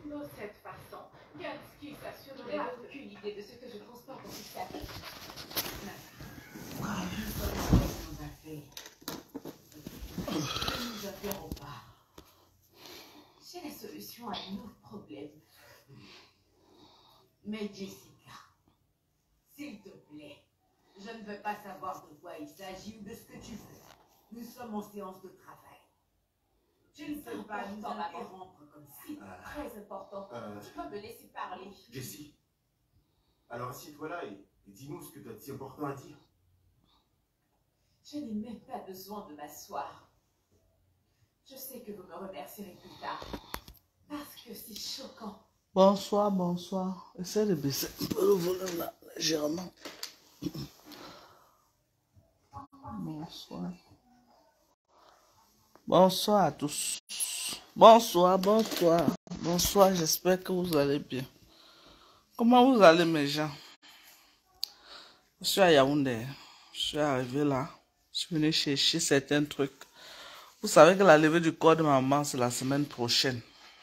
de cette façon, Gansky s'assurerait n'a aucune idée de ce que je transporte dans cette affaire. Ne nous interrompons pas. J'ai la solution à nos problèmes. Mais Jessica, s'il te plaît, je ne veux pas savoir de quoi il s'agit ou de ce que tu veux. Nous sommes en séance de travail. Tu ne peux pas nous interrompre comme ça. C'est très important. Tu peux me laisser parler. Jessie, alors assieds-toi là et dis-nous ce que tu as de si important à dire. Je n'ai même pas besoin de m'asseoir. Je sais que vous me remercierez plus tard. Parce que c'est choquant. Bonsoir, bonsoir. Essaye de baisser un peu le volume là, légèrement. Bonsoir. Bonsoir à tous. Bonsoir, bonsoir. Bonsoir, j'espère que vous allez bien. Comment vous allez mes gens? Je suis à Yaoundé. Je suis arrivé là. Je suis venu chercher certains trucs. Vous savez que la levée du corps de maman, c'est la semaine prochaine.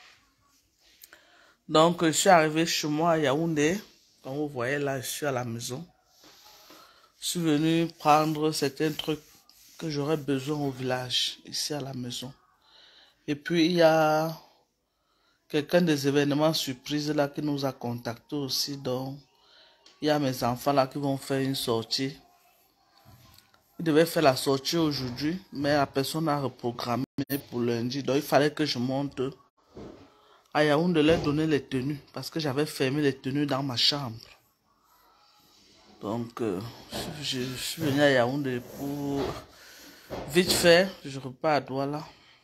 Donc, je suis arrivé chez moi à Yaoundé. Comme vous voyez là, je suis à la maison. Je suis venu prendre certains trucs que j'aurais besoin au village, ici à la maison. Et puis, il y a quelqu'un des événements surprises là qui nous a contactés aussi. Donc, il y a mes enfants là qui vont faire une sortie. Ils devaient faire la sortie aujourd'hui, mais la personne a reprogrammé pour lundi. Donc, il fallait que je monte à Yaoundé leur donner les tenues parce que j'avais fermé les tenues dans ma chambre. Donc, je suis venu à Yaoundé pour vite fait, je repars à Douala.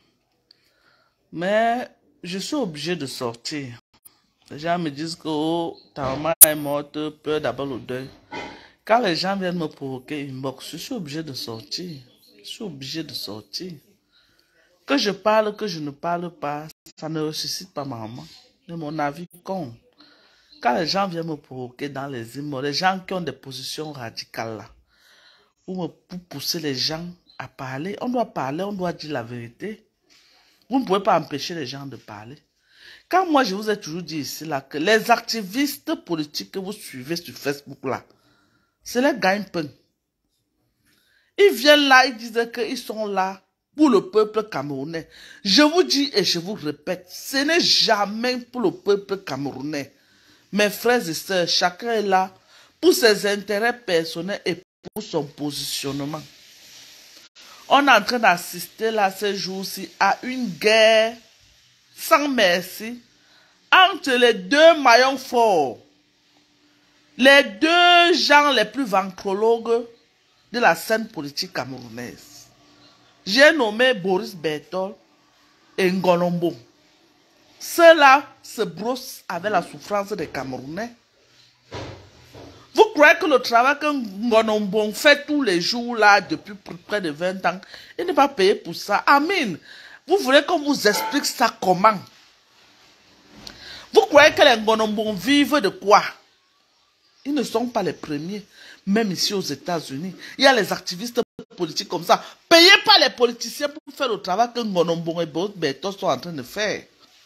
Mais je suis obligé de sortir. Les gens me disent que oh, ta maman est morte, peur d'abord le deuil. Quand les gens viennent me provoquer inbox, je suis obligé de sortir. Je suis obligé de sortir. Que je parle, que je ne parle pas, ça ne ressuscite pas ma maman. De mon avis compte. Quand les gens viennent me provoquer dans les immeubles, les gens qui ont des positions radicales là, pour pousser les gens à parler, on doit parler, on doit dire la vérité. Vous ne pouvez pas empêcher les gens de parler. Quand moi je vous ai toujours dit ici là que les activistes politiques que vous suivez sur Facebook là, c'est les gagne-pain. Ils viennent là, ils disent qu'ils sont là pour le peuple camerounais. Je vous dis et je vous répète, ce n'est jamais pour le peuple camerounais. Mes frères et sœurs, chacun est là pour ses intérêts personnels et pour son positionnement. On est en train d'assister là ces jours-ci à une guerre sans merci entre les deux maillons forts. Les deux gens les plus ventrologues de la scène politique camerounaise. J'ai nommé Boris Bertol et Ngonombo. Ceux-là se brossent avec la souffrance des Camerounais. Vous croyez que le travail que Ngonombo fait tous les jours là depuis près de 20 ans, il n'est pas payé pour ça? Amin. Vous voulez qu'on vous explique ça comment? Vous croyez que les Ngonombo vivent de quoi? Ils ne sont pas les premiers. Même ici aux États-Unis, il y a les activistes politiques comme ça. Payez pas les politiciens pour faire le travail que Ngonombo et Boris Bertol sont en train de faire.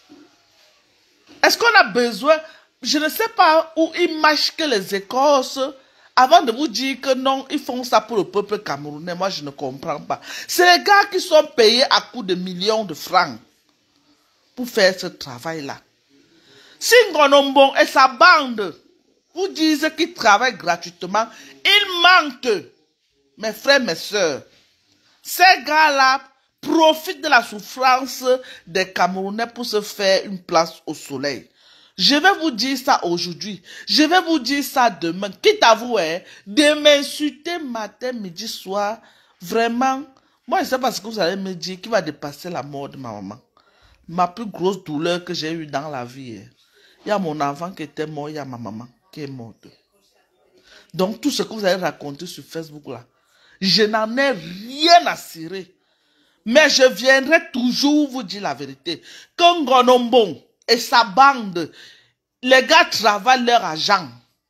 Est-ce qu'on a besoin? Je ne sais pas où ils mâchent que les Écorces avant de vous dire que non, ils font ça pour le peuple camerounais. Moi, je ne comprends pas. C'est les gars qui sont payés à coups de millions de francs pour faire ce travail-là. Si Ngonombo et sa bande vous disent qu'ils travaillent gratuitement, ils mentent. Mes frères, mes sœurs, ces gars-là profitent de la souffrance des Camerounais pour se faire une place au soleil. Je vais vous dire ça aujourd'hui. Je vais vous dire ça demain. Quitte à vous, de m'insulter matin, midi, soir. Vraiment, moi, je ne sais pas ce que vous allez me dire qui va dépasser la mort de ma maman. Ma plus grosse douleur que j'ai eue dans la vie. Il y a mon enfant qui était mort, il y a ma maman qui est morte. Donc, tout ce que vous allez raconter sur Facebook là, je n'en ai rien à cirer. Mais je viendrai toujours vous dire la vérité. Que Ngonombo et sa bande, les gars travaillent leur argent.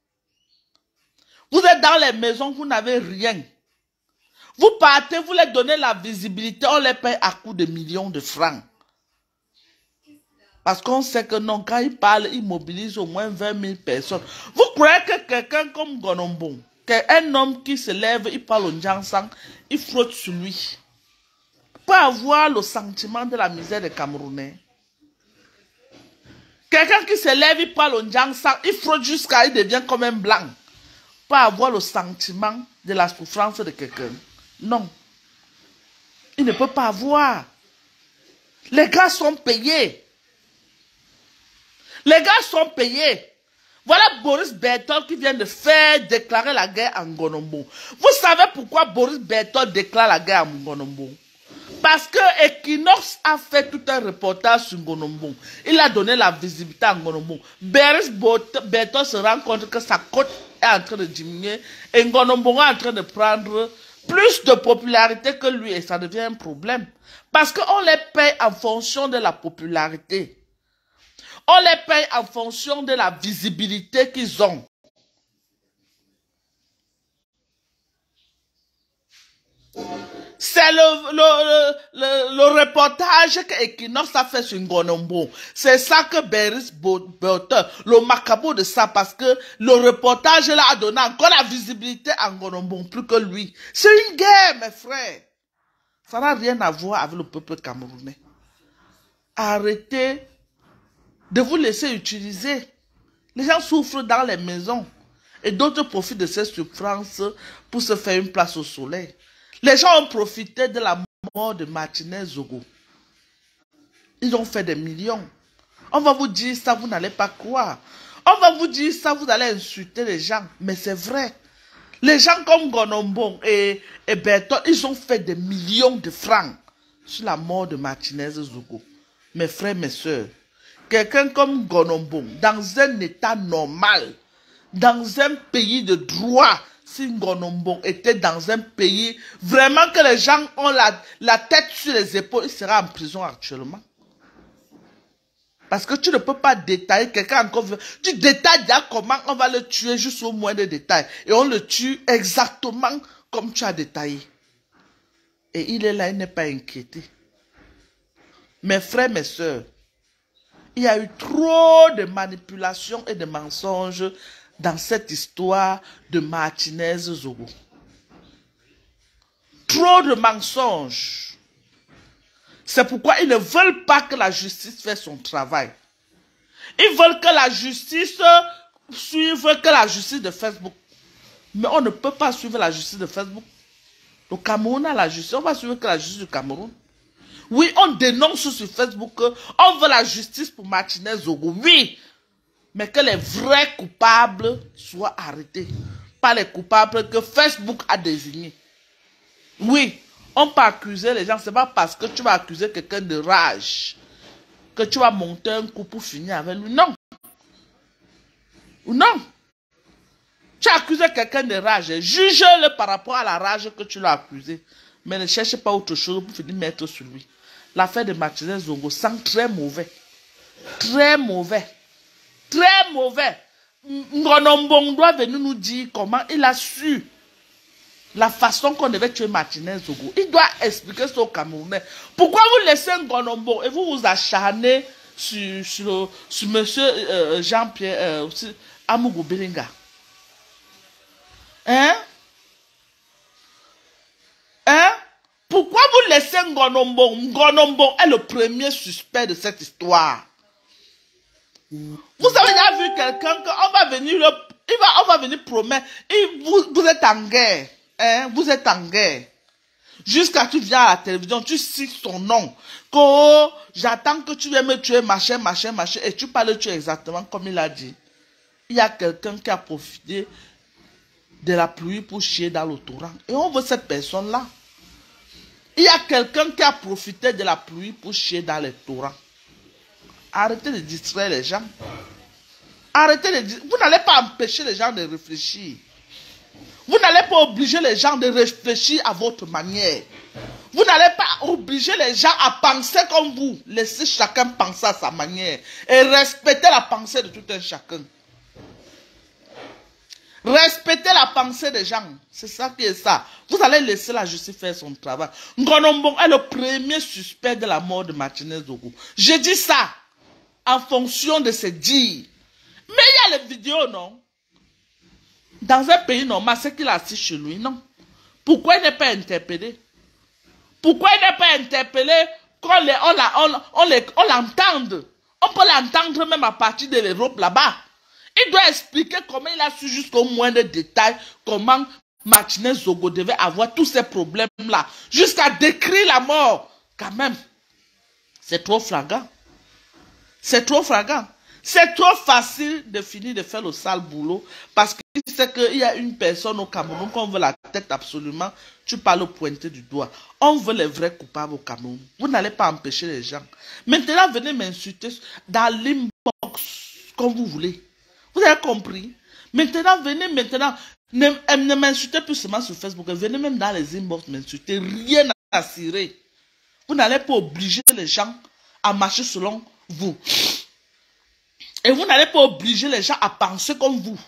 Vous êtes dans les maisons, vous n'avez rien. Vous partez, vous leur donnez la visibilité, on les paye à coups de millions de francs. Parce qu'on sait que non, quand il parle, il mobilise au moins 20 000 personnes. Vous croyez que quelqu'un comme Gonombong, un homme qui se lève, il parle au Njansang, il frotte sur lui, peut avoir le sentiment de la misère des Camerounais? Quelqu'un qui se lève, il parle au Njansang, il frotte jusqu'à il devient comme un blanc, peut avoir le sentiment de la souffrance de quelqu'un? Non. Il ne peut pas avoir. Les gars sont payés. Les gars sont payés. Voilà Boris Berthold qui vient de faire déclarer la guerre à Ngonombo. Vous savez pourquoi Boris Berthold déclare la guerre à Ngonombo? Parce que Equinox a fait tout un reportage sur Ngonombo. Il a donné la visibilité à Ngonombo. Boris Berthold se rend compte que sa cote est en train de diminuer et Ngonombo est en train de prendre plus de popularité que lui et ça devient un problème. Parce qu'on les paye en fonction de la popularité. On les paye en fonction de la visibilité qu'ils ont. C'est le reportage que Equinox a fait sur Ngonombo. C'est ça que Boris Berthold, le macabre de ça, parce que le reportage là a donné encore la visibilité à Ngonombo, plus que lui. C'est une guerre, mes frères. Ça n'a rien à voir avec le peuple camerounais. Arrêtez de vous laisser utiliser. Les gens souffrent dans les maisons et d'autres profitent de ces souffrances pour se faire une place au soleil. Les gens ont profité de la mort de Martinez Zogo. Ils ont fait des millions. On va vous dire ça, vous n'allez pas croire. On va vous dire ça, vous allez insulter les gens. Mais c'est vrai. Les gens comme Gonombong et Berthold, ils ont fait des millions de francs sur la mort de Martinez Zogo. Mes frères, mes soeurs, quelqu'un comme Gonombong, dans un état normal, dans un pays de droit, si Gonombong était dans un pays vraiment que les gens ont la tête sur les épaules, il sera en prison actuellement. Parce que tu ne peux pas détailler quelqu'un encore. Tu détailles déjà comment on va le tuer juste au moins de détails. Et on le tue exactement comme tu as détaillé. Et il est là, il n'est pas inquiété. Mes frères, mes soeurs, il y a eu trop de manipulations et de mensonges dans cette histoire de Martinez Zogo. Trop de mensonges. C'est pourquoi ils ne veulent pas que la justice fasse son travail. Ils veulent que la justice suive que la justice de Facebook. Mais on ne peut pas suivre la justice de Facebook. Le Cameroun a la justice. On va suivre que la justice du Cameroun. Oui, on dénonce sur Facebook qu'on veut la justice pour Martinez Zogo. Oui. Mais que les vrais coupables soient arrêtés. Pas les coupables que Facebook a désignés. Oui. On peut accuser les gens, c'est pas parce que tu vas accuser quelqu'un de rage que tu vas monter un coup pour finir avec lui. Non. Ou non. Tu as accusé quelqu'un de rage, juge-le par rapport à la rage que tu l'as accusé. Mais ne cherche pas autre chose pour finir mettre sur lui. L'affaire de Martinez Zogo sent très mauvais. Très mauvais. Très mauvais. Ngonombong doit venir nous dire comment il a su la façon qu'on devait tuer Martinez Zogo. Il doit expliquer ça aux Camerounais. Pourquoi vous laissez un Ngonombong et vous vous acharnez sur monsieur Jean-Pierre Amougou Belinga? Hein? Hein? Pourquoi vous laissez Ngonombong? Ngonombong est le premier suspect de cette histoire. Vous avez déjà vu quelqu'un qu'on va venir, on va venir promettre, vous êtes en guerre. Hein, vous êtes en guerre. Jusqu'à tu viens à la télévision, tu cites son nom. Que j'attends que tu viennes me tuer, machin, machin, machin. Et tu parles tuer exactement comme il a dit. Il y a quelqu'un qui a profité de la pluie pour chier dans le torrent. Et on veut cette personne-là. Il y a quelqu'un qui a profité de la pluie pour chier dans les torrents. Arrêtez de distraire les gens. Arrêtez de distraire. Vous n'allez pas empêcher les gens de réfléchir. Vous n'allez pas obliger les gens de réfléchir à votre manière. Vous n'allez pas obliger les gens à penser comme vous. Laissez chacun penser à sa manière. Et respectez la pensée de tout un chacun. Respectez la pensée des gens. C'est ça qui est ça. Vous allez laisser la justice faire son travail. Ngonombong est le premier suspect de la mort de Martinez Zogo. Je dis ça. en fonction de ses dires. Mais il y a les vidéos, non? Dans un pays normal, c'est qu'il a assis chez lui, non? Pourquoi il n'est pas interpellé? Pourquoi il n'est pas interpellé quand on l'entende? On peut l'entendre même à partir de l'Europe là-bas. Il doit expliquer comment il a su jusqu'au moindre détail comment Martinez Zogo devait avoir tous ces problèmes-là. Jusqu'à décrire la mort. Quand même, c'est trop flagrant. C'est trop flagrant. C'est trop facile de finir de faire le sale boulot parce que c'est qu'il y a une personne au Cameroun qu'on veut la tête absolument, tu parles pointer du doigt. On veut les vrais coupables au Cameroun. Vous n'allez pas empêcher les gens. Maintenant, venez m'insulter dans l'inbox comme vous voulez. Vous avez compris? Maintenant, venez maintenant. Ne m'insultez plus seulement sur Facebook. Venez même dans les inbox m'insulter. Rien à cirer. Vous n'allez pas obliger les gens à marcher selon vous. Et vous n'allez pas obliger les gens à penser comme vous.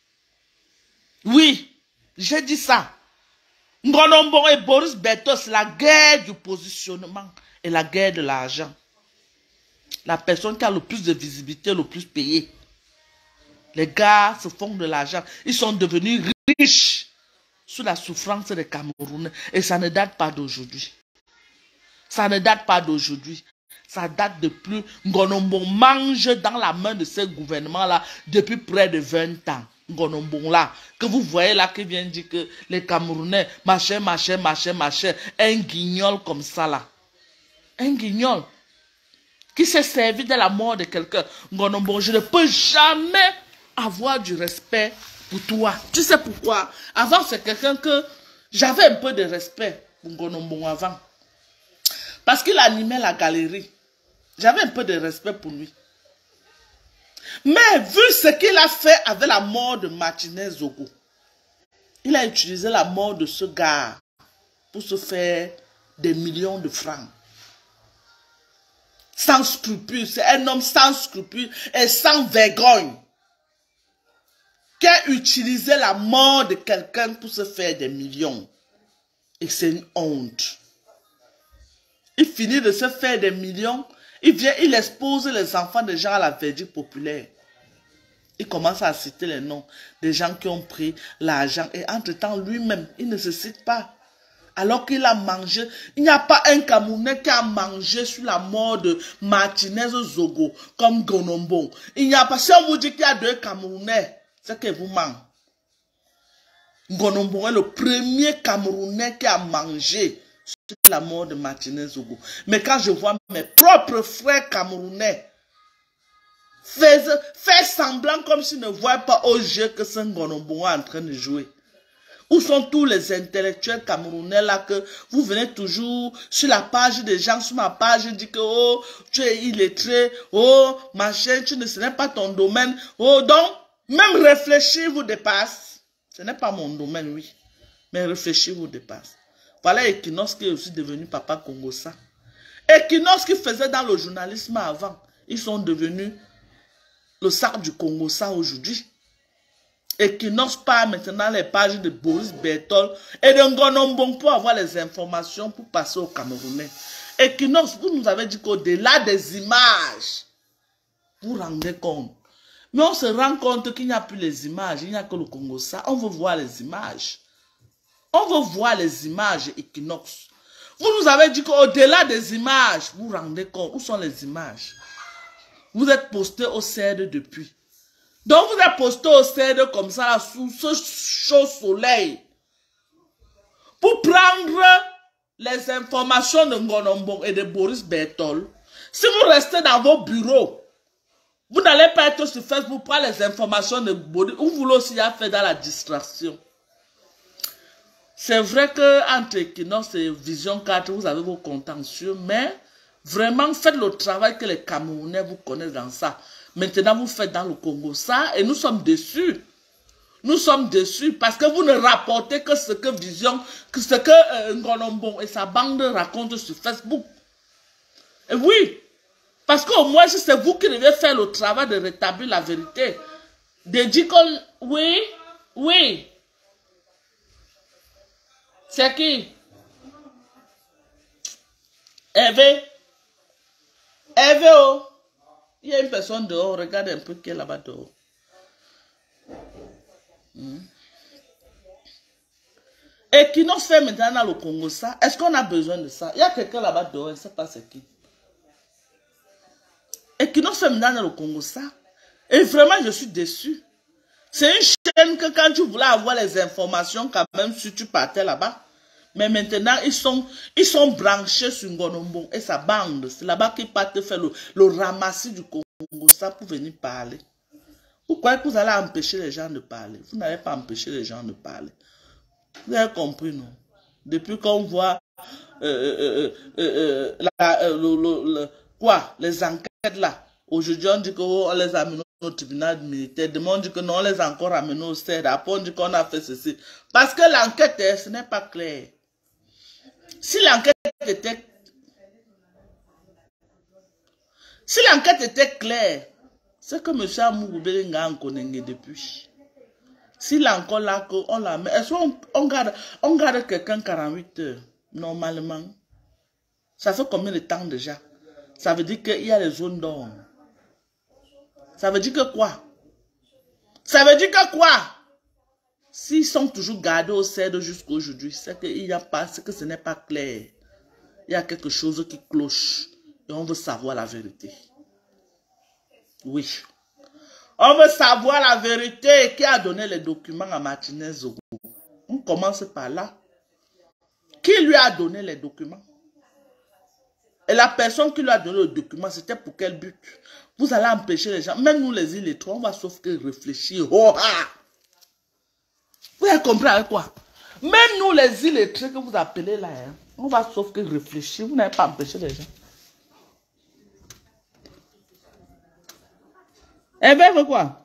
Oui, j'ai dit ça. Ngonombo et Boris Berthaud, c'est la guerre du positionnement et la guerre de l'argent. La personne qui a le plus de visibilité, le plus payé. Les gars se font de l'argent. Ils sont devenus riches sous la souffrance des Camerounais. Et ça ne date pas d'aujourd'hui. Ça ne date pas d'aujourd'hui. Ça date de plus. Ngonombo mange dans la main de ce gouvernement-là depuis près de 20 ans. Ngonombo là, que vous voyez là, qui vient dire que les Camerounais, machin. Un guignol comme ça là. Un guignol qui s'est servi de la mort de quelqu'un. Ngonombo, je ne peux jamais avoir du respect pour toi. Tu sais pourquoi? Avant, c'est quelqu'un que j'avais un peu de respect pour Ngonombo avant. Parce qu'il animait la galerie. J'avais un peu de respect pour lui. Mais vu ce qu'il a fait avec la mort de Martinez Zogo, il a utilisé la mort de ce gars pour se faire des millions de francs. Sans scrupules. C'est un homme sans scrupules et sans vergogne qui a utilisé la mort de quelqu'un pour se faire des millions. Et c'est une honte. Il finit de se faire des millions. Il vient, il expose les enfants des gens à la verdict populaire. Il commence à citer les noms des gens qui ont pris l'argent. Et entre-temps, lui-même, il ne se cite pas. Alors qu'il a mangé. Il n'y a pas un Camerounais qui a mangé sur la mort de Martinez Zogo comme Ngonombo. Il n'y a pas. Si on vous dit qu'il y a 2 Camerounais, c'est que vous mentez. Ngonombo est le premier Camerounais qui a mangé sur la mort de Martinez Zogo. Mais quand je vois mes propres frères camerounais faire semblant comme s'ils ne voient pas au jeu que c'est Ngonombo est en train de jouer. Où sont tous les intellectuels camerounais là que vous venez toujours sur la page des gens, sur ma page, dit que oh, tu es illettré, oh, machin, ce n'est pas ton domaine. Oh, donc, même réfléchir vous dépasse. Ce n'est pas mon domaine, oui. Mais réfléchir vous dépasse. Voilà Equinox qui est aussi devenu Papa Congossa. Equinox qui faisait dans le journalisme avant. Ils sont devenus le sac du Congossa aujourd'hui. Equinox part maintenant les pages de Boris Berthaud et de Ngonombo pour avoir les informations pour passer au Camerounais. Equinox, vous nous avez dit qu'au-delà des images, vous vous rendez compte. Mais on se rend compte qu'il n'y a plus les images, il n'y a que le Congossa. On veut voir les images. On veut voir les images, Equinox. Vous nous avez dit qu'au-delà des images, vous vous rendez compte, où sont les images? Vous êtes posté au CED depuis. Donc vous êtes posté au CED comme ça, là, sous ce chaud soleil. Pour prendre les informations de Ngonombo et de Boris Berthaud. Si vous restez dans vos bureaux, vous n'allez pas être sur Facebook pour prendre les informations de Boris. Vous voulez aussi y faire dans la distraction. C'est vrai qu'entre Equinox et Vision 4, vous avez vos contentieux, mais vraiment faites le travail que les Camerounais vous connaissent dans ça. Maintenant, vous faites dans le Congo ça et nous sommes déçus. Nous sommes déçus parce que vous ne rapportez que ce que Vision, que ce que Ngonombo et sa bande racontent sur Facebook. Et oui, parce qu'au moins, si c'est vous qui devez faire le travail de rétablir la vérité, de dire que oui. C'est qui? Eve oh. Il y a une personne dehors, regarde un peu qui est là-bas dehors. Et qui nous fait maintenant dans le Congo ça? Est-ce qu'on a besoin de ça? Il y a quelqu'un là-bas dehors, je ne sais pas c'est qui. Et qui nous fait maintenant dans le Congo ça? Et vraiment, je suis déçu. C'est une chaîne que quand tu voulais avoir les informations, quand même, si tu partais là-bas. Mais maintenant, ils sont branchés sur Ngonombo et sa bande. C'est là-bas qu'ils partent faire le ramassis du Congo ça pour venir parler. Vous croyez que vous allez empêcher les gens de parler? Vous n'allez pas empêcher les gens de parler. Vous avez compris, non? Depuis qu'on voit les enquêtes là. Aujourd'hui, on dit qu'on les a amenés au tribunal militaire. Demain, on dit que non, on les a encore amenés au CED. Après, on dit qu'on a fait ceci. Parce que l'enquête, ce n'est pas clair. Si l'enquête était claire, c'est que M. Amourou Belenga en connaît depuis. S'il est encore là, on la met. Est-ce qu'on garde quelqu'un 48 heures, normalement? Ça fait combien de temps déjà? Ça veut dire qu'il y a les zones d'ombre. Ça veut dire que quoi? Ça veut dire que quoi? S'ils sont toujours gardés au CED jusqu'à aujourd'hui, c'est qu'il n'y a pas, c'est que ce n'est pas clair. Il y a quelque chose qui cloche. Et on veut savoir la vérité. Oui. On veut savoir la vérité. Qui a donné les documents à Martinez Zogo? On commence par là. Qui lui a donné les documents? Et la personne qui lui a donné le document, c'était pour quel but? Vous allez empêcher les gens. Même nous les illettrés, on va sauf que réfléchir. Oh, ah! Vous avez compris avec quoi? Même nous les illettrés que vous appelez là, hein, on va sauf que réfléchir. Vous n'avez pas empêché les gens. Et bien, c'est quoi?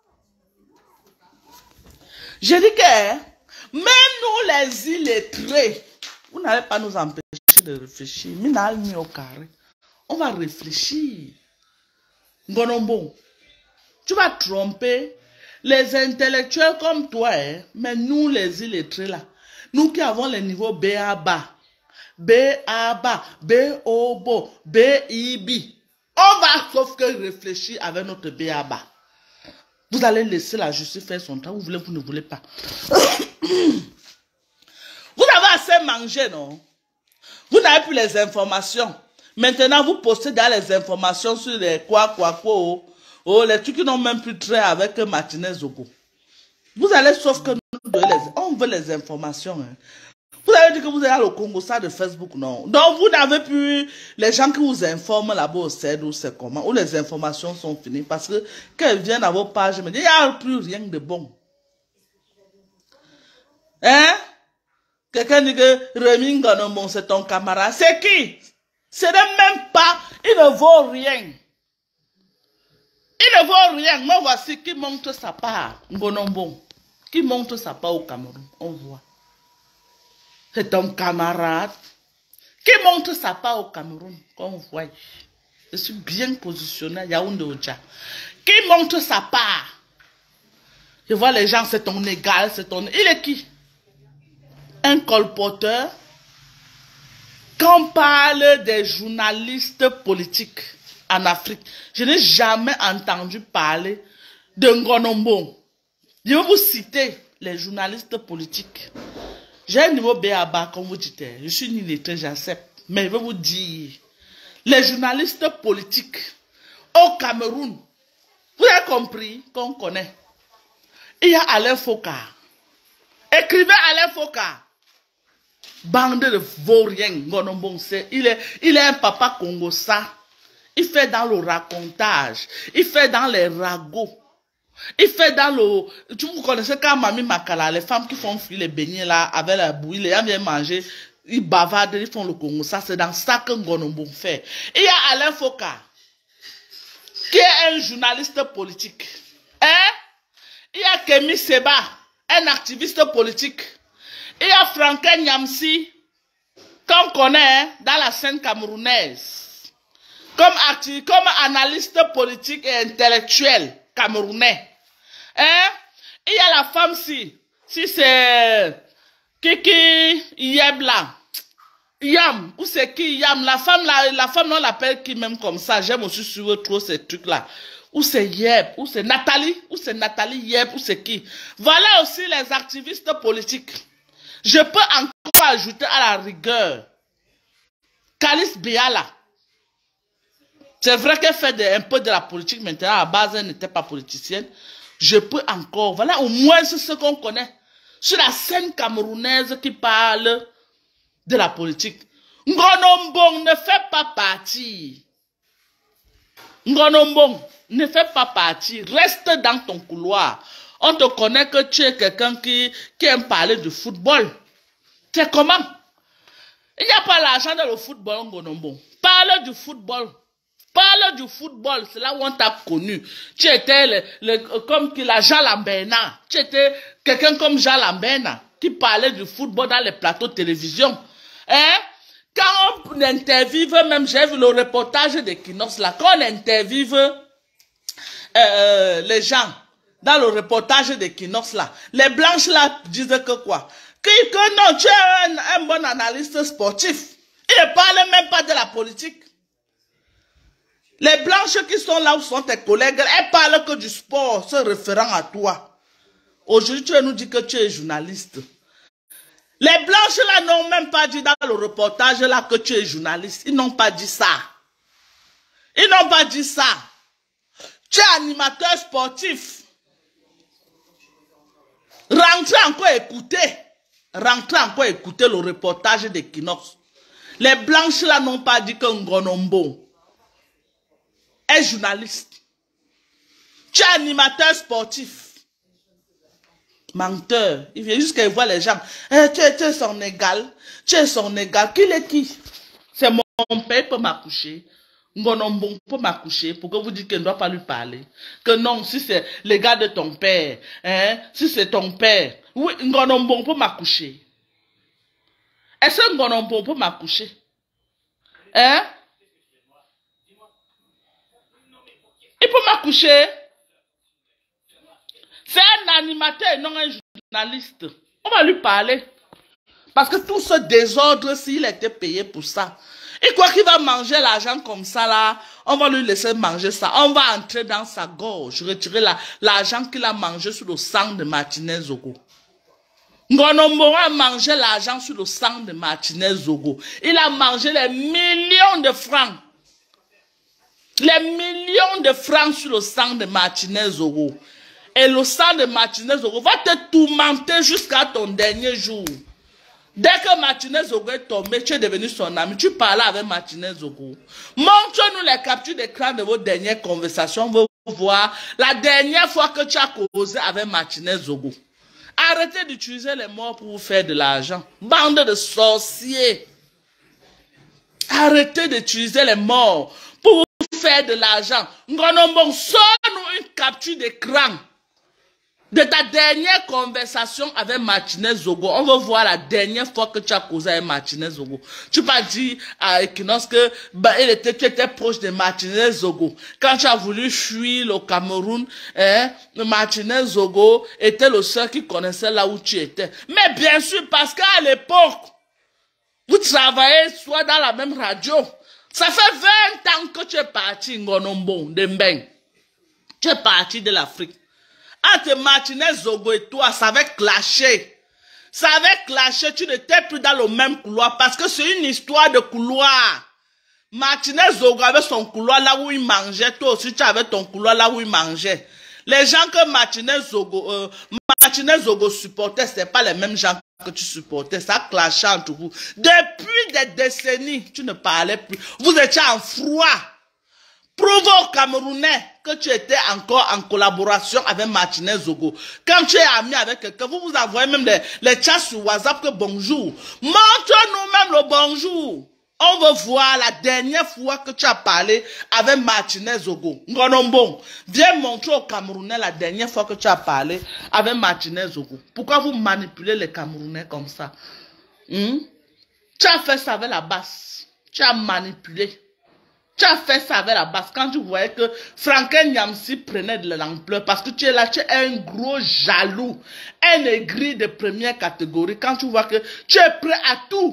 Je dis que même nous les illettrés, vous n'allez pas nous empêcher de réfléchir. Mais nous mis au carré. On va réfléchir. Ngonombo, tu vas tromper les intellectuels comme toi, hein? Mais nous les illettrés là, nous qui avons les niveaux BABA, BABA, BOBO, BIB, on va sauf que réfléchir avec notre BABA. Vous allez laisser la justice faire son travail, vous voulez, vous ne voulez pas. Vous avez assez mangé, non? Vous n'avez plus les informations. Maintenant, vous postez dans les informations sur les les trucs qui n'ont même plus trait avec Martinez Zogo. Vous allez sauf que nous donner on veut les informations. Hein. Vous avez dit que vous êtes au Congo, ça de Facebook, non? Donc, vous n'avez plus les gens qui vous informent là-bas au CED ou c'est comment, où les informations sont finies. Parce que quand ils viennent à vos pages, il n'y a plus rien de bon. Hein? Quelqu'un dit que Rémi Ngonombo, c'est ton camarade. C'est qui? Ce n'est même pas, il ne vaut rien. Il ne vaut rien. Mais voici qui montre sa part, Ngonombo. Qui montre sa part au Cameroun. On voit. C'est ton camarade. Qui montre sa part au Cameroun. Qu'on voit. Je suis bien positionné. Yaoundé Oja. Qui montre sa part. Je vois les gens, c'est ton égal, c'est ton... Il est qui? Un colporteur. Quand on parle des journalistes politiques en Afrique, je n'ai jamais entendu parler de Ngonombo. Je vais vous citer les journalistes politiques. J'ai un niveau BABA, comme vous dites. Je suis ni lettré, j'accepte. Mais je vais vous dire, les journalistes politiques au Cameroun, vous avez compris qu'on connaît. Il y a Alain Foka. Écrivez Alain Foka. Bande de vauriens, Ngonombo, il est un papa congossa. Il fait dans le racontage. Il fait dans les ragots. Il fait dans le... Tu vous connaissez quand Mami Makala, les femmes qui font fuir les beignets là, avec la bouillie, les gens viennent manger, ils bavardent, ils font le congossa. C'est dans ça que Ngonombo fait. Il y a Alain Foka, qui est un journaliste politique. Hein? Il y a Kémy Seba, un activiste politique. Il y a Franklin Nyamsi, qu'on connaît dans la scène camerounaise, comme analyste politique et intellectuel camerounais. Hein? Il y a la femme si c'est Kiki Yebla. Yam, ou c'est qui Yam? La femme, on l'appelle qui même comme ça? J'aime aussi suivre trop ces trucs-là. Ou c'est Yeb, ou c'est Nathalie, Yeb, ou c'est qui? Voilà aussi les activistes politiques. Je peux encore ajouter à la rigueur Kalice Biala. C'est vrai qu'elle fait un peu de la politique maintenant. À la base, elle n'était pas politicienne. Je peux encore. Voilà au moins ce qu'on connaît. Sur la scène camerounaise qui parle de la politique. Ngonombong ne fait pas partie. Ngonombong ne fait pas partie. Reste dans ton couloir. On te connaît que tu es quelqu'un qui aime parler de football. C'est comment? Il n'y a pas l'argent dans le football, Ngonombong. Parle du football. Parle du football, c'est là où on t'a connu. Tu étais comme la Jean Lambena. Tu étais quelqu'un comme Jean Lambena qui parlait du football dans les plateaux de télévision. Hein? Quand on interviewe, même j'ai vu le reportage d'Equinox là, quand on interviewe les gens dans le reportage d'Equinox là, les blanches là disaient que quoi? Que non, tu es un bon analyste sportif. Ils ne parlent même pas de la politique. Les blanches qui sont là où sont tes collègues, elles parlent que du sport, se référant à toi. Aujourd'hui, tu nous dis que tu es journaliste. Les blanches là n'ont même pas dit dans le reportage là que tu es journaliste. Ils n'ont pas dit ça. Ils n'ont pas dit ça. Tu es animateur sportif. Rentrez encore écouter le reportage d'Equinox. Les blanches là n'ont pas dit que Ngonombo est journaliste. Tu es animateur sportif. Menteur. Il vient jusqu'à voir les gens. Tu es son égal. Tu es son égal. Qui est qui? C'est mon père pour m'accoucher. Ngonombo pour m'accoucher. Pourquoi vous dites qu'il ne doit pas lui parler? Que non, si c'est l'égal de ton père. Hein? Si c'est ton père. Oui, Ngonombo pour m'accoucher. Est-ce que Ngonombo pour m'accoucher? Hein? Il peut m'accoucher. C'est un animateur et non un journaliste. On va lui parler. Parce que tout ce désordre, s'il était payé pour ça, il croit qu'il va manger l'argent comme ça là. On va lui laisser manger ça. On va entrer dans sa gorge, retirer l'argent qu'il a mangé sur le sang de Martinez Zogo. Ngonombo a mangé l'argent sur le sang de Martinez Zogo. Il a mangé les millions de francs. Les millions de francs sur le sang de Martinez Zogo. Et le sang de Martinez Zogo va te tourmenter jusqu'à ton dernier jour. Dès que Martinez Zogo est tombé, tu es devenu son ami. Tu parlais avec Martinez Zogo. Montre-nous les captures d'écran de vos dernières conversations. On veut voir la dernière fois que tu as causé avec Martinez Zogo. Arrêtez d'utiliser les morts pour vous faire de l'argent. Bande de sorciers. Arrêtez d'utiliser les morts pour vous faire de l'argent. Ngonombo, sors-nous une capture d'écran de ta dernière conversation avec Martinez Zogo. On veut voir la dernière fois que tu as causé avec Martinez Zogo. Tu m'as dit à Equinox que tu étais proche de Martinez Zogo. Quand tu as voulu fuir le Cameroun, Martinez Zogo était le seul qui connaissait là où tu étais. Mais bien sûr, parce qu'à l'époque, vous travaillez soit dans la même radio. Ça fait 20 ans que tu es parti, Ngonombo, de Mbeng. Tu es parti de l'Afrique. Entre Martinez Zogo et toi, ça avait clashé. Ça avait clashé, tu n'étais plus dans le même couloir parce que c'est une histoire de couloir. Martinez Zogo avait son couloir là où il mangeait, toi aussi tu avais ton couloir là où il mangeait. Les gens que Martinez Zogo supportait, ce n'est pas les mêmes gens que tu supportais. Ça clashait entre vous. Depuis des décennies, tu ne parlais plus. Vous étiez en froid. Prouve aux Camerounais que tu étais encore en collaboration avec Martinez Zogo. Quand tu es ami avec quelqu'un, vous vous envoyez même les chats sur WhatsApp que bonjour. Montre-nous même le bonjour. On veut voir la dernière fois que tu as parlé avec Martinez Zogo. Ngonombo, viens montrer aux Camerounais la dernière fois que tu as parlé avec Martinez Zogo. Pourquoi vous manipulez les Camerounais comme ça? Tu as fait ça avec la basse. Tu as manipulé. Tu as fait ça avec la basse quand tu voyais que Franklin Nyamsi prenait de l'ampleur parce que tu es là, tu es un gros jaloux, un aigri de première catégorie. Quand tu vois que tu es prêt à tout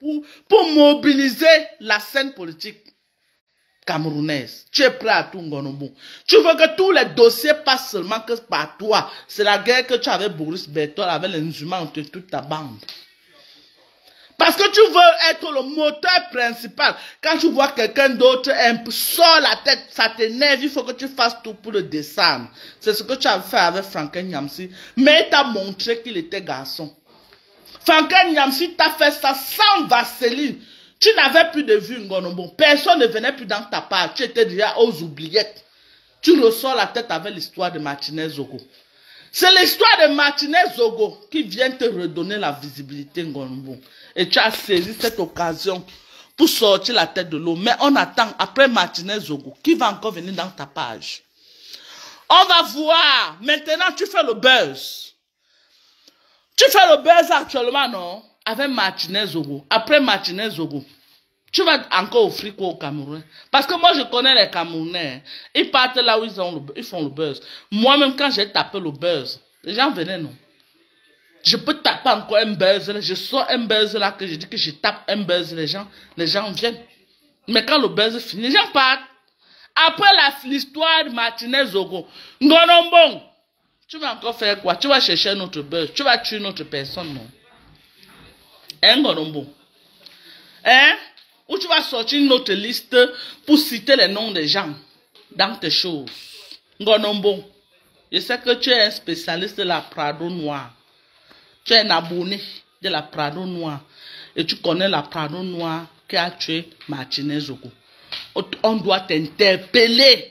pour mobiliser la scène politique camerounaise. Tu es prêt à tout, Ngonombo. Tu veux que tous les dossiers passent seulement que par toi. C'est la guerre que tu avais avec Boris Bertol, avec les musulmans entre toute ta bande. Parce que tu veux être le moteur principal. Quand tu vois quelqu'un d'autre sort la tête, ça t'énerve, il faut que tu fasses tout pour le descendre. C'est ce que tu as fait avec Franklin Nyamsi. Mais il t'a montré qu'il était garçon. Franklin Nyamsi t'a fait ça sans vaseline. Tu n'avais plus de vue, Ngonombo. Personne ne venait plus dans ta part. Tu étais déjà aux oubliettes. Tu ressors la tête avec l'histoire de Martinez Zogo. C'est l'histoire de Martinez Zogo qui vient te redonner la visibilité, Ngonombo. Et tu as saisi cette occasion pour sortir la tête de l'eau. Mais on attend, après Martinez Zogo, qui va encore venir dans ta page. On va voir. Maintenant, tu fais le buzz. Tu fais le buzz actuellement, non? Avec Martinez Zogo. Après Martinez Zogo, tu vas encore offrir quoi au Cameroun? Parce que moi, je connais les Camerounais. Ils partent là où ils font le buzz. Moi-même, quand j'ai tapé le buzz, les gens venaient, non? Je peux taper encore un buzz. Je sors un buzz là que je dis que je tape un buzz. Les gens viennent. Mais quand le buzz finit, les gens partent. Après l'histoire de Martinez Zogo, Ngonombo, tu vas encore faire quoi? Tu vas chercher notre buzz. Tu vas tuer notre personne, non? Hein, Ngonombo? Hein? Ou tu vas sortir une autre liste pour citer les noms des gens dans tes choses. Ngonombo, je sais que tu es un spécialiste de la Prado noire. Tu es un abonné de la Prado noire. Et tu connais la Prado noire qui a tué Martinez Zogo. On doit t'interpeller.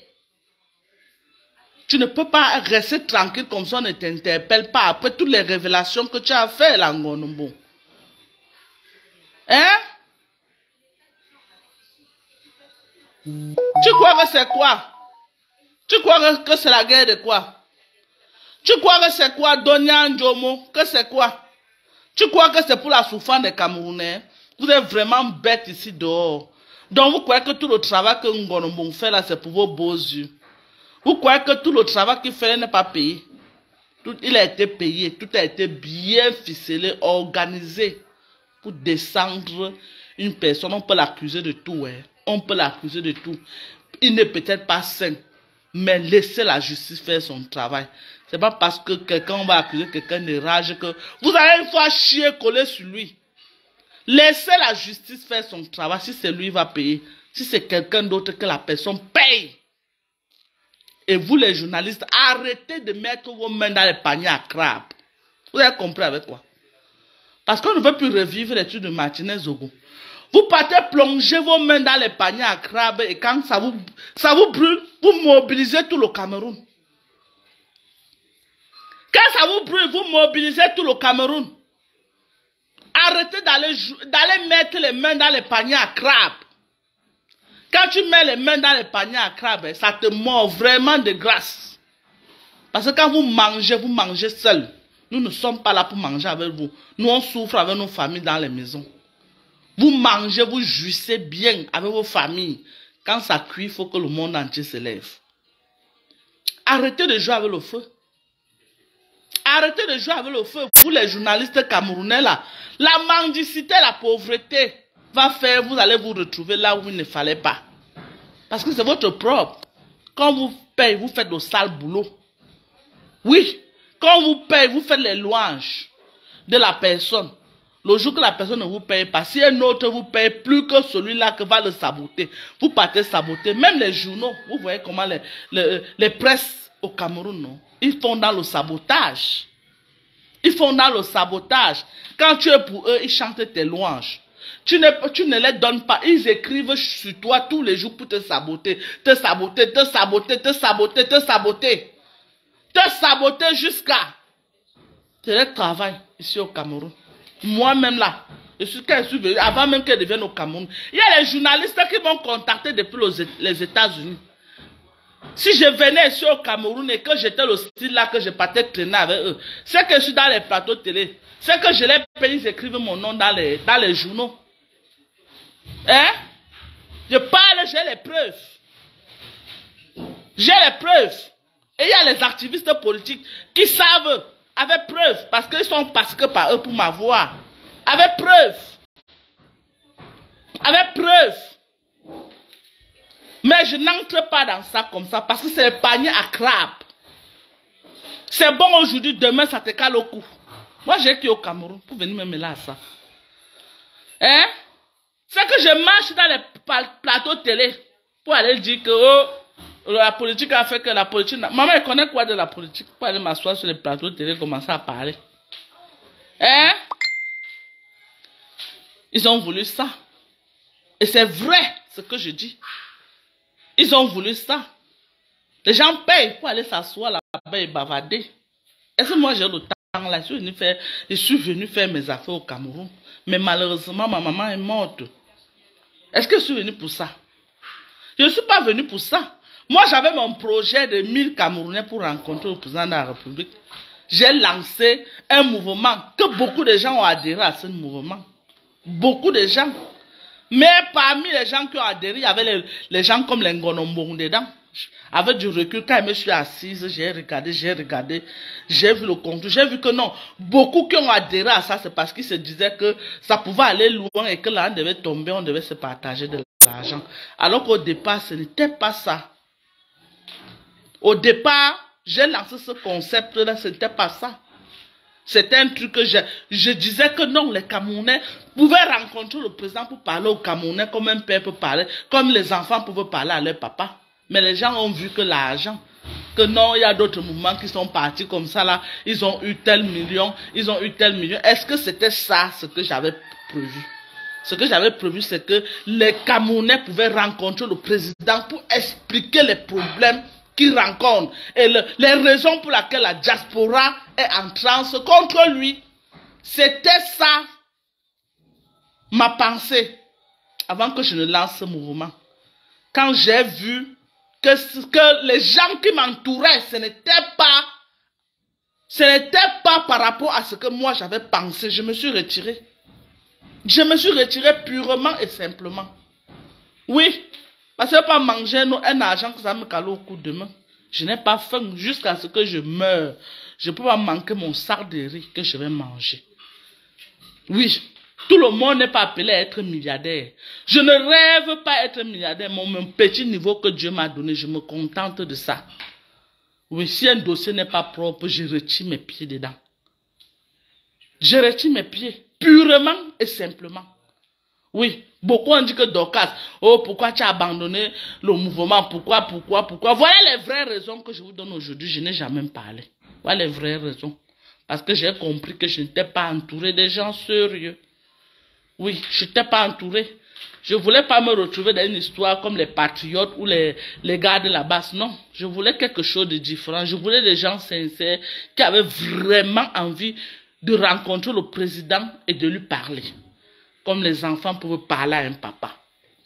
Tu ne peux pas rester tranquille comme ça, on ne t'interpelle pas après toutes les révélations que tu as faites là, Ngonombo. Hein? Tu crois que c'est quoi? Tu crois que c'est la guerre de quoi? Tu crois que c'est quoi, Donia Ndjomo? Que c'est quoi? Tu crois que c'est pour la souffrance des Camerounais? Vous êtes vraiment bêtes ici dehors. Donc vous croyez que tout le travail que Ngonombo fait là, c'est pour vos beaux yeux. Vous croyez que tout le travail qu'il fait n'est pas payé? Il a été payé, tout a été bien ficelé, organisé pour descendre une personne. On peut l'accuser de tout, hein. On peut l'accuser de tout. Il n'est peut-être pas sain, mais laissez la justice faire son travail. C'est pas parce que quelqu'un va accuser quelqu'un de rage que vous allez une fois chier, coller sur lui. Laissez la justice faire son travail. Si c'est lui, il va payer. Si c'est quelqu'un d'autre, que la personne paye. Et vous, les journalistes, arrêtez de mettre vos mains dans les paniers à crabes. Vous avez compris avec quoi? Parce qu'on ne veut plus revivre les trucs de Martinez Zogo. Vous partez plonger vos mains dans les paniers à crabes et quand ça vous brûle, vous mobilisez tout le Cameroun. Quand ça vous brûle, vous mobilisez tout le Cameroun. Arrêtez d'aller mettre les mains dans les paniers à crabes. Quand tu mets les mains dans les paniers à crabes, ça te mord vraiment de grâce. Parce que quand vous mangez seul. Nous ne sommes pas là pour manger avec vous. Nous, on souffre avec nos familles dans les maisons. Vous mangez, vous jouissez bien avec vos familles. Quand ça cuit, il faut que le monde entier se lève. Arrêtez de jouer avec le feu. Arrêtez de jouer avec le feu. Vous, les journalistes camerounais, là, la mendicité, la pauvreté va faire, vous allez vous retrouver là où il ne fallait pas. Parce que c'est votre propre. Quand vous payez, vous faites le sale boulot. Oui. Quand vous payez, vous faites les louanges de la personne. Le jour que la personne ne vous paye pas, si un autre vous paye plus que celui-là que va le saboter, vous partez saboter. Même les journaux, vous voyez comment les presses au Cameroun, non? Ils font dans le sabotage. Ils font dans le sabotage. Quand tu es pour eux, ils chantent tes louanges. Tu ne les donnes pas. Ils écrivent sur toi tous les jours pour te saboter. Te saboter, te saboter, te saboter, te saboter. Te saboter jusqu'à... C'est le travail ici au Cameroun. Moi-même là, avant même qu'elle devienne au Cameroun, il y a les journalistes qui m'ont contacté depuis les États-Unis. Si je venais ici au Cameroun et que j'étais le style là, que je partais traîner avec eux, c'est que je suis dans les plateaux de télé, c'est que je les paye, ils écrivent mon nom dans les journaux. Hein? Je parle, j'ai les preuves. J'ai les preuves. Et il y a les activistes politiques qui savent, avec preuve, parce qu'ils sont passés par eux pour m'avoir. Avec preuve. Avec preuve. Mais je n'entre pas dans ça comme ça parce que c'est le panier à crabe. C'est bon aujourd'hui, demain ça te cale au cou. Moi j'ai été au Cameroun pour venir me mêler à ça. Hein? C'est que je marche dans les plateaux télé pour aller dire que oh, la politique a fait que la politique... Maman, elle connaît quoi de la politique? Pour aller m'asseoir sur les plateaux télé et commencer à parler. Hein? Ils ont voulu ça. Et c'est vrai ce que je dis. Ils ont voulu ça. Les gens payent pour aller s'asseoir là-bas et bavarder. Est-ce que moi j'ai le temps là? Je suis venu faire mes affaires au Cameroun. Mais malheureusement, ma maman est morte. Est-ce que je suis venu pour ça? Je ne suis pas venu pour ça. Moi, j'avais mon projet de 1000 Camerounais pour rencontrer le président de la République. J'ai lancé un mouvement que beaucoup de gens ont adhéré à ce mouvement. Beaucoup de gens. Mais parmi les gens qui ont adhéré, il y avait les gens comme les Ngonombong dedans. Avec du recul, quand je me suis assise, j'ai regardé, j'ai vu le contenu, j'ai vu que non, beaucoup qui ont adhéré à ça, c'est parce qu'ils se disaient que ça pouvait aller loin et que là, on devait tomber, on devait se partager de l'argent. Alors qu'au départ, ce n'était pas ça. Au départ, j'ai lancé ce concept-là, ce n'était pas ça. C'était un truc que je disais que non, les Camerounais pouvaient rencontrer le président pour parler aux Camerounais comme un père peut parler, comme les enfants pouvaient parler à leur papa. Mais les gens ont vu que l'argent, que non, il y a d'autres mouvements qui sont partis comme ça là, ils ont eu tel million, ils ont eu tel million. Est-ce que c'était ça ce que j'avais prévu? Ce que j'avais prévu, c'est que les Camerounais pouvaient rencontrer le président pour expliquer les problèmes qu'ils rencontrent et les raisons pour lesquelles la diaspora est en transe contre lui. C'était ça ma pensée avant que je ne lance ce mouvement. Quand j'ai vu que les gens qui m'entouraient, ce n'était pas par rapport à ce que moi j'avais pensé, je me suis retiré. Je me suis retiré purement et simplement. Oui, parce que je ne peux pas manger un argent que ça me cale au coup de main. Je n'ai pas faim jusqu'à ce que je meure. Je ne peux pas manquer mon sac de riz que je vais manger. Oui, tout le monde n'est pas appelé à être milliardaire. Je ne rêve pas à être milliardaire. Mon petit niveau que Dieu m'a donné, je me contente de ça. Oui, si un dossier n'est pas propre, je retire mes pieds dedans. Je retire mes pieds, purement et simplement. Oui, beaucoup ont dit que Dorcas, oh, pourquoi tu as abandonné le mouvement? Pourquoi? Voilà les vraies raisons que je vous donne aujourd'hui. Je n'ai jamais parlé. Voilà les vraies raisons. Parce que j'ai compris que je n'étais pas entouré de gens sérieux. Oui, je n'étais pas entouré. Je ne voulais pas me retrouver dans une histoire comme les patriotes ou les gars de la basse. Non, je voulais quelque chose de différent. Je voulais des gens sincères qui avaient vraiment envie de rencontrer le président et de lui parler. Comme les enfants pouvaient parler à un papa.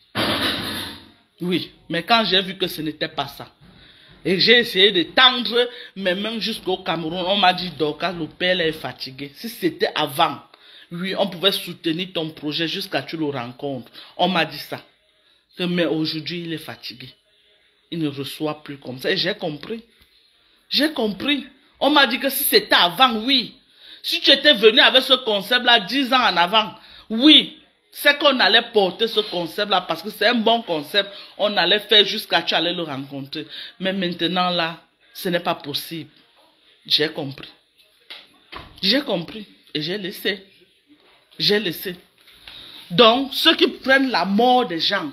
Oui, mais quand j'ai vu que ce n'était pas ça, et j'ai essayé de tendre mes mains jusqu'au Cameroun, on m'a dit, Dorcas, le père est fatigué. Si c'était avant, oui, on pouvait soutenir ton projet jusqu'à ce que tu le rencontres. On m'a dit ça. Mais aujourd'hui, il est fatigué. Il ne reçoit plus comme ça. Et j'ai compris. J'ai compris. On m'a dit que si c'était avant, oui. Si tu étais venu avec ce concept-là 10 ans en avant, oui, c'est qu'on allait porter ce concept-là parce que c'est un bon concept. On allait faire jusqu'à ce que tu allais le rencontrer. Mais maintenant, là, ce n'est pas possible. J'ai compris. J'ai compris. Et j'ai laissé. J'ai laissé. Donc, ceux qui prennent la mort des gens,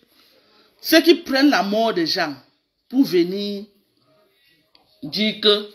pour venir dire que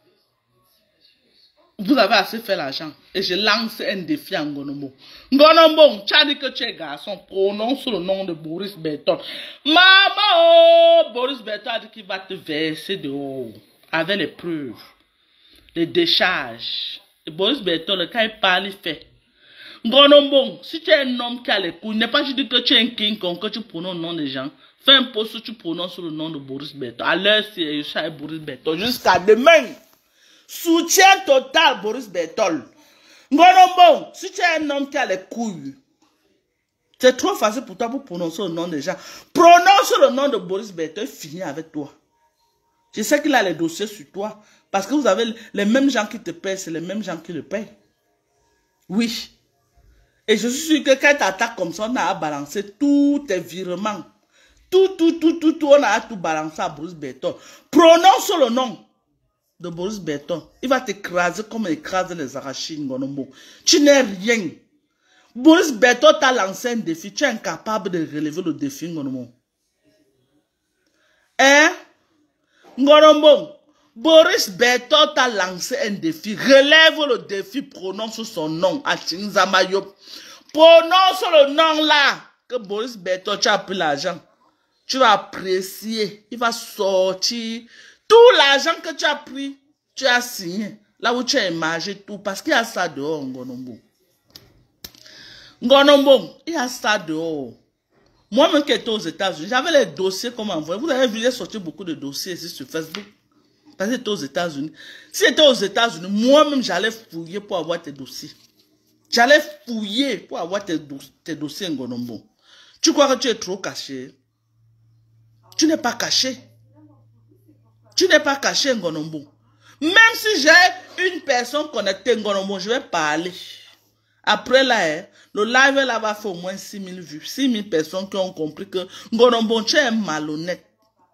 vous avez assez fait l'argent. Et je lance un défi à Ngonombo. Ngonombo, tu as dit que tu es garçon, prononce le nom de Boris Bertol. Maman, oh, Boris Bertol a dit qu'il va te verser de haut, avec les preuves, les décharges. Et Boris Bertol, quand il parle, il fait. Ngonombo, si tu es un homme qui a les couilles, n'est pas juste que tu es un king kong, que tu prononces le nom des gens. Fais un post où tu prononces le nom de Boris Bertol. À l'heure, c'est Boris Bertol. Jusqu'à demain. Soutien total, Boris Bertol. Ngonombo, si tu es un homme qui a les couilles, c'est trop facile pour toi pour prononcer le nom des gens. Prononce le nom de Boris Bertol, finis avec toi. Je sais qu'il a les dossiers sur toi. Parce que vous avez les mêmes gens qui te paient, c'est les mêmes gens qui le paient. Oui. Et je suis sûr que quand tu attaques comme ça, on a balancé tous tes virements. Tout, on a tout balancé à Boris Berton. Prononce le nom de Boris Berton. Il va t'écraser comme il écrase les arachides, Ngonombo. Tu n'es rien. Boris Berton t'a lancé un défi. Tu es incapable de relever le défi, Ngonombo. Hein? Ngonombo. Boris Berton t'a lancé un défi. Relève le défi, prononce son nom. Achinzamayo. Prononce le nom là. Que Boris Berton, tu as pris l'argent. Tu vas apprécier. Il va sortir. Tout l'argent que tu as pris, tu as signé. Là où tu as imagé tout. Parce qu'il y a ça dehors, Ngonombo. Ngonombo, il y a ça dehors. Moi-même qui étais aux États-Unis, j'avais les dossiers comme envoyé. Vous avez vu, j'ai sorti beaucoup de dossiers ici sur Facebook. Parce que j'étais aux États-Unis. Si j'étais aux États-Unis, moi-même, j'allais fouiller pour avoir tes dossiers. J'allais fouiller pour avoir tes dossiers, Ngonombo. Tu crois que tu es trop caché? Tu n'es pas caché. Tu n'es pas caché, Ngonombo. Même si j'ai une personne connectée, Ngonombo, je vais parler. Après là, le live là va faire au moins 6000 vues. 6000 personnes qui ont compris que Ngonombo, tu es malhonnête.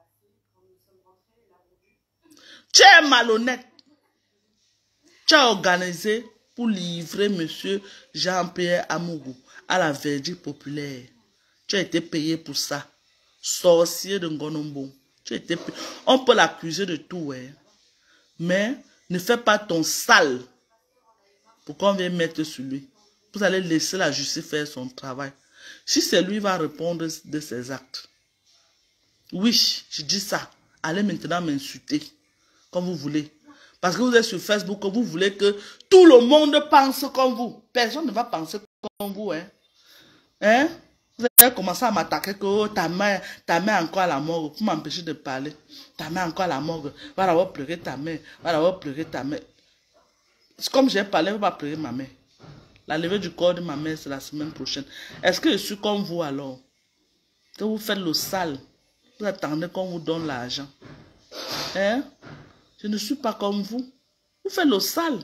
Tu es malhonnête. Tu as organisé pour livrer monsieur Jean-Pierre Amougou à la verdict populaire. Tu as été payé pour ça. Sorcier de Ngonombo. Tu as été payé. On peut l'accuser de tout, hein. Mais ne fais pas ton sale pour qu'on vienne mettre sur lui. Vous allez laisser la justice faire son travail. Si c'est lui qui va répondre de ses actes. Oui, je dis ça. Allez maintenant m'insulter. Comme vous voulez. Parce que vous êtes sur Facebook, vous voulez que tout le monde pense comme vous. Personne ne va penser comme vous. Hein? Hein? Vous avez commencé à m'attaquer que oh, ta mère encore à la morgue pour m'empêcher de parler. Ta mère encore à la morgue. Va avoir pleuré ta mère. Va avoir pleuré ta mère. Comme j'ai parlé, je ne vais pas pleurer ma mère. La levée du corps de ma mère, c'est la semaine prochaine. Est-ce que je suis comme vous alors? Que vous faites le sale. Vous attendez qu'on vous donne l'argent. Hein? Je ne suis pas comme vous. Vous faites le sale.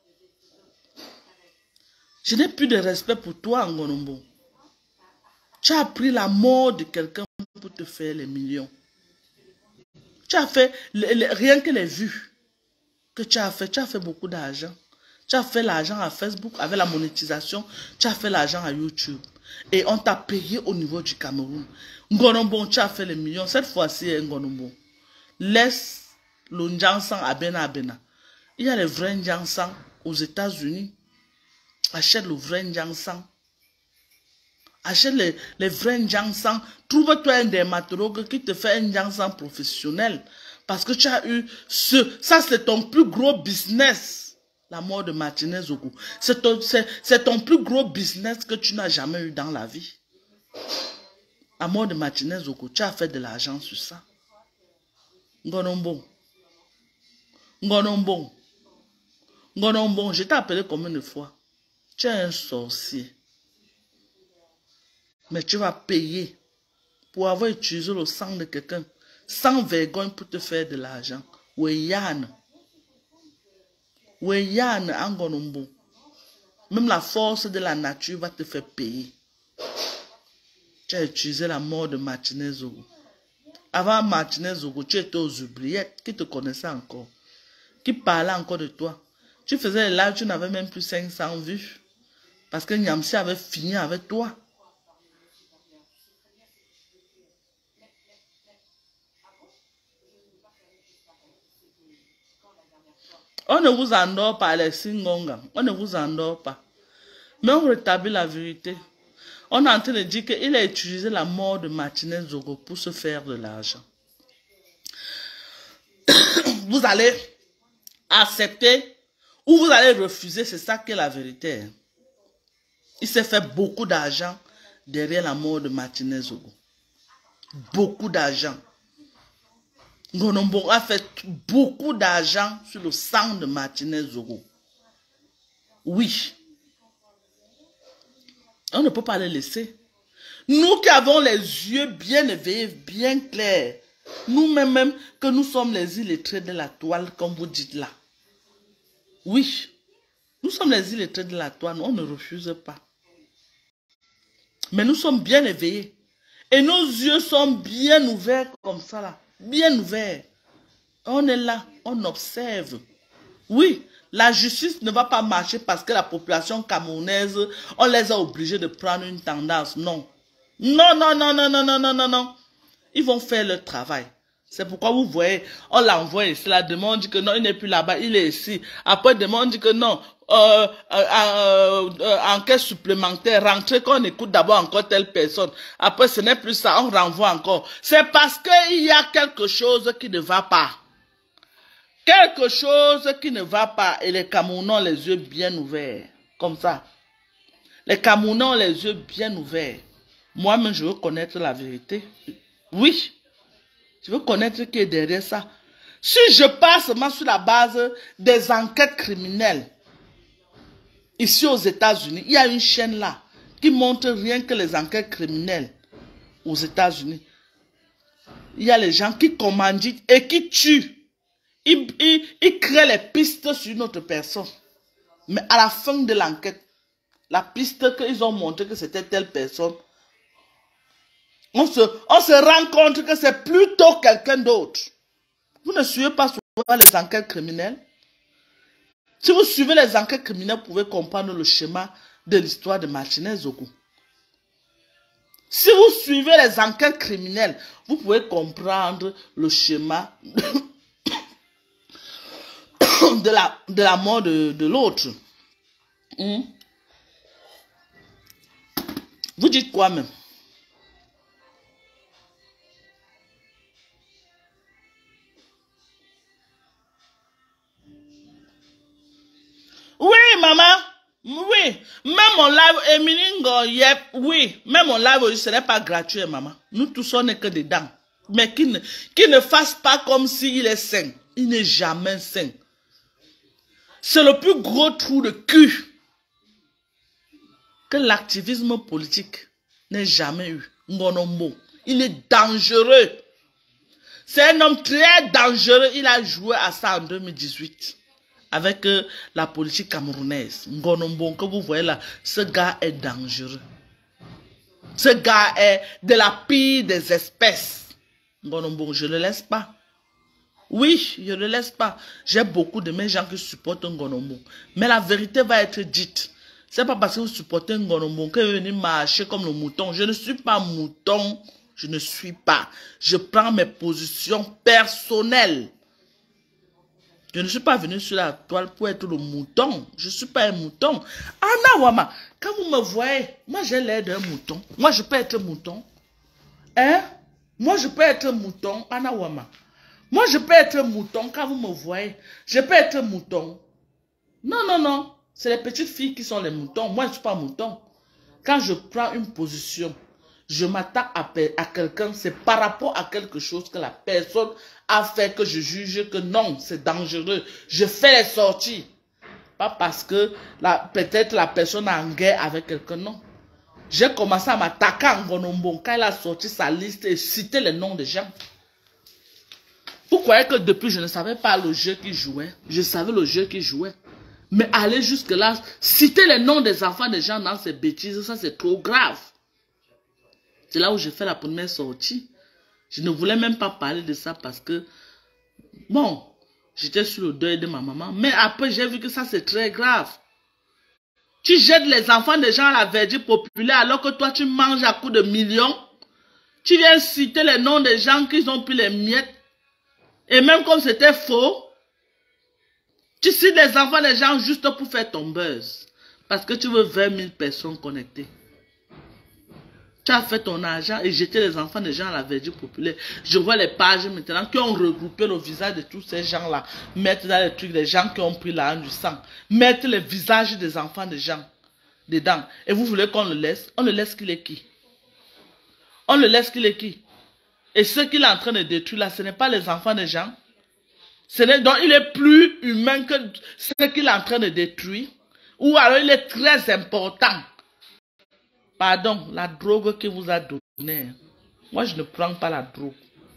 Je n'ai plus de respect pour toi, Ngonombo. Tu as pris la mort de quelqu'un pour te faire les millions. Tu as fait, rien que les vues que tu as fait beaucoup d'argent. Tu as fait l'argent à Facebook avec la monétisation. Tu as fait l'argent à YouTube. Et on t'a payé au niveau du Cameroun. Ngonombo, tu as fait les millions. Cette fois-ci, Ngonombo, laisse le Njansan à Bena. Il y a les vrais Njansan aux États-Unis. Achète le vrai Njansan. Achète les vrais Njansan. Trouve-toi un dermatologue qui te fait un Njansan professionnel. Parce que tu as eu ça, c'est ton plus gros business. La mort de Martinez Zogo. C'est ton plus gros business que tu n'as jamais eu dans la vie. La mort de Martinez Zogo. Tu as fait de l'argent sur ça. Ngonombo. Ngonombo. Ngonombo. Je t'ai appelé combien de fois? Tu es un sorcier. Mais tu vas payer pour avoir utilisé le sang de quelqu'un sans vergogne pour te faire de l'argent. Weyane. Weyane Ngonombo. Même la force de la nature va te faire payer. Tu as utilisé la mort de Martinez Zogo. Avant Martinez Zogo, tu étais aux oubliettes qui te connaissaient encore. Qui parlaient encore de toi. Tu faisais les lives, tu n'avais même plus 500 vues. Parce que Nyamsi avait fini avec toi. On ne vous endort pas, Alexis Ngonga. On ne vous endort pas. Mais on rétablit la vérité. On est en train de dire qu'il a utilisé la mort de Martinez Zogo pour se faire de l'argent. Vous allez accepter ou vous allez refuser, c'est ça qui est la vérité. Il s'est fait beaucoup d'argent derrière la mort de Martinez Zogo. Beaucoup d'argent. Ngonombo a fait beaucoup d'argent sur le sang de Martinez Zogo. Oui. On ne peut pas les laisser. Nous qui avons les yeux bien éveillés, bien clairs, nous-mêmes que nous sommes les illettrés de la toile, comme vous dites là. Oui. Nous sommes les illettrés de la toile, on ne refuse pas. Mais nous sommes bien éveillés. Et nos yeux sont bien ouverts comme ça là. Bien ouverts. On est là, on observe. Oui, la justice ne va pas marcher parce que la population camerounaise, on les a obligés de prendre une tendance. Non. Non, non, non, non, non, non, non, non, non. Ils vont faire leur travail. C'est pourquoi vous voyez, on l'envoie ici, la demande dit que non, il n'est plus là-bas, il est ici. Après, demande dit que non, enquête supplémentaire, rentrer qu'on écoute d'abord encore telle personne. Après, ce n'est plus ça, on renvoie encore. C'est parce qu'il y a quelque chose qui ne va pas. Quelque chose qui ne va pas. Et les Camerounais ont les yeux bien ouverts. Comme ça. Les Camerounais ont les yeux bien ouverts. Moi-même, je veux connaître la vérité. Oui. Je veux connaître qui est derrière ça. Si je passe seulement sur la base des enquêtes criminelles, ici aux États-Unis, il y a une chaîne là qui montre rien que les enquêtes criminelles aux États-Unis. Il y a les gens qui commanditent et qui tuent. Ils créent les pistes sur une autre personne. Mais à la fin de l'enquête, la piste qu'ils ont montré que c'était telle personne, on se rend compte que c'est plutôt quelqu'un d'autre. Vous ne suivez pas souvent les enquêtes criminelles. Si vous suivez les enquêtes criminelles, vous pouvez comprendre le schéma de l'histoire de Martinez Zokou. Si vous suivez les enquêtes criminelles, vous pouvez comprendre le schéma de la mort de l'autre. Vous dites quoi même? Oui, maman. Oui. Même mon live, Emilingo, yep, oui. Même mon live aujourd'hui, ce n'est pas gratuit, maman. Nous tous, on n'est que dedans. Mais qui ne fasse pas comme s'il est sain. Il n'est jamais sain. C'est le plus gros trou de cul que l'activisme politique n'ait jamais eu. Ngonombo. Il est dangereux. C'est un homme très dangereux. Il a joué à ça en 2018. Avec la politique camerounaise. Ngonombo, que vous voyez là, ce gars est dangereux. Ce gars est de la pire des espèces. Ngonombo, je ne le laisse pas. Oui, je ne le laisse pas. J'ai beaucoup de mes gens qui supportent Ngonombo. Mais la vérité va être dite. C'est pas parce que vous supportez Ngonombo que vous venez marcher comme le mouton. Je ne suis pas mouton. Je ne suis pas. Je prends mes positions personnelles. Je ne suis pas venu sur la toile pour être le mouton. Je ne suis pas un mouton. Anna Wama, quand vous me voyez, moi j'ai l'air d'un mouton. Moi je peux être mouton. Hein? Moi je peux être mouton, Anna Wama. Moi je peux être mouton quand vous me voyez. Je peux être mouton. Non, non, non. C'est les petites filles qui sont les moutons. Moi je ne suis pas mouton. Quand je prends une position, je m'attaque à quelqu'un, c'est par rapport à quelque chose que la personne a fait que je juge que non, c'est dangereux. Je fais les sorties. Pas parce que peut-être la personne est en guerre avec quelqu'un, non. J'ai commencé à m'attaquer à Ngonombo quand elle a sorti sa liste et cité les noms des gens. Vous croyez que depuis, je ne savais pas le jeu qu'il jouait. Je savais le jeu qu'il jouait. Mais aller jusque-là, citer les noms des enfants des gens dans ces bêtises, ça c'est trop grave. C'est là où j'ai fait la première sortie. Je ne voulais même pas parler de ça parce que, bon, j'étais sur le deuil de ma maman. Mais après, j'ai vu que ça, c'est très grave. Tu jettes les enfants des gens à la verdure populaire alors que toi, tu manges à coups de millions. Tu viens citer les noms des gens qui ont pris les miettes. Et même comme c'était faux, tu cites les enfants des gens juste pour faire ton buzz. Parce que tu veux 20 000 personnes connectées. Tu as fait ton argent et jeté les enfants des gens à la verdure populaire. Je vois les pages maintenant qui ont regroupé le visage de tous ces gens-là. Mettre dans les trucs des gens qui ont pris la haine du sang. Mettre les visages des enfants des gens dedans. Et vous voulez qu'on le laisse? On le laisse qu'il est qui? On le laisse qu'il est qui? Et ce qu'il est en train de détruire là, ce n'est pas les enfants des gens. Donc il est plus humain que ce qu'il est en train de détruire. Ou alors il est très important. Pardon, la drogue qu'il vous a donnée. Moi, je ne prends pas la drogue.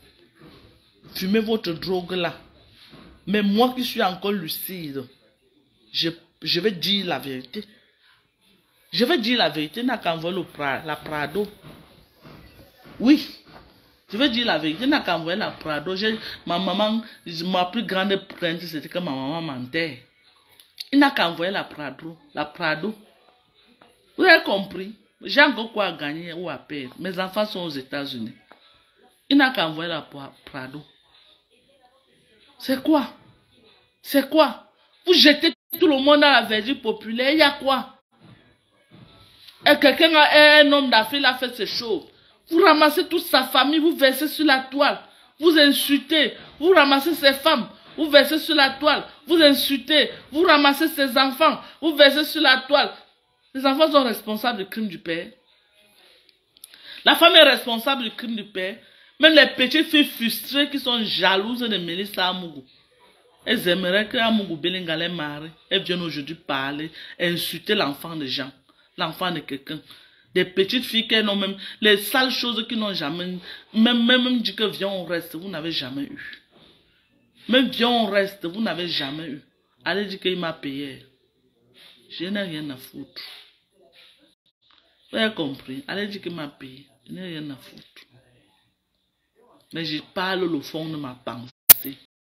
Fumez votre drogue là. Mais moi qui suis encore lucide, je vais dire la vérité. Je vais dire la vérité, n'a qu'à envoyer la Prado. Oui. Je vais dire la vérité, n'a qu'à envoyer la Prado. Ma maman, ma plus grande plainte, c'était que ma maman mentait. Il n'a qu'à envoyer la Prado. La Prado. Vous avez compris? J'ai encore quoi à gagner ou à perdre. Mes enfants sont aux États-Unis. Il n'a qu'à envoyer la Prado. C'est quoi? C'est quoi? Vous jetez tout le monde dans la verdure populaire. Il y a quoi? Et quelqu'un, un homme d'Afrique, a fait ces choses. Vous ramassez toute sa famille, vous versez sur la toile. Vous insultez. Vous ramassez ses femmes, vous versez sur la toile. Vous insultez. Vous ramassez ses enfants, vous versez sur la toile. Les enfants sont responsables du crime du père. La femme est responsable du crime du père. Même les petites filles frustrées qui sont jalouses de Mélissa Amougou. Elles aimeraient que Amougou Belinga les marie. Elles viennent aujourd'hui parler, insulter l'enfant des gens. L'enfant de quelqu'un. Des petites filles qui n'ont même les sales choses qui n'ont jamais. Même dit que viens on reste, vous n'avez jamais eu. Même viens on reste, vous n'avez jamais eu. Allez dire qu'il m'a payé. Je n'ai rien à foutre. Vous avez compris? Allez dire qu'il m'a payé. Je n'ai rien à foutre. Mais je parle le fond de ma pensée.